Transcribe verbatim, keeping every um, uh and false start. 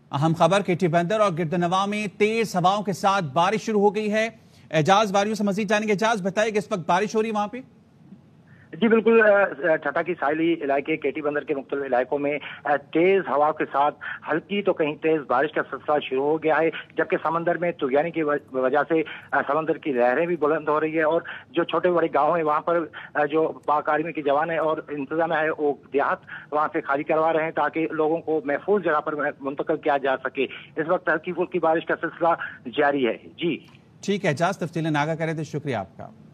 अहम खबर केटी बंदर और गिरदनवा में तेज हवाओं के साथ बारिश शुरू हो गई है। एजाज बारियों से मजीद जानेंगे। एजाज बताइए कि इस वक्त बारिश हो रही है वहां पे। जी बिल्कुल, ठट्टा की साहिली इलाके केटी बंदर के मुख्तलिफ इलाकों में तेज हवा के साथ हल्की तो कहीं तेज बारिश का सिलसिला शुरू हो गया है, जबकि समंदर में तूफानी की वजह से समंदर की लहरें भी बुलंद हो रही है और जो छोटे बड़े गांव हैं वहां पर जो पाक आर्मी के जवान है और इंतजाम है वो देहात वहां से खाली करवा रहे हैं ताकि लोगों को महफूज जगह पर मुंतकिल किया जा सके। इस वक्त हल्की फुल्की बारिश का सिलसिला जारी है। जी ठीक है एजाज, तफसीलन आगाह करे थे, शुक्रिया आपका।